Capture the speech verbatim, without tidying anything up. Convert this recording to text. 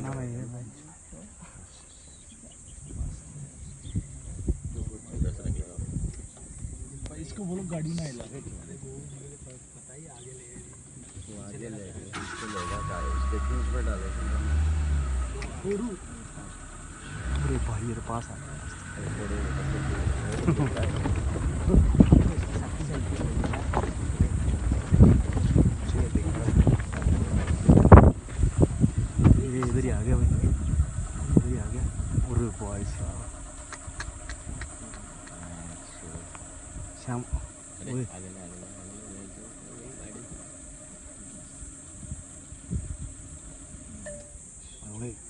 हाँ भाई ये भाई इसको बोलो गाड़ी ना हिला पता ही आगे ले वो आगे ले इसको लेगा का इसके बीच में डालेगा अरे भाई ये पास आ गया इधर ही आ गया भाई इधर ही आ गया अरे भाई साहब शाम ओए ओए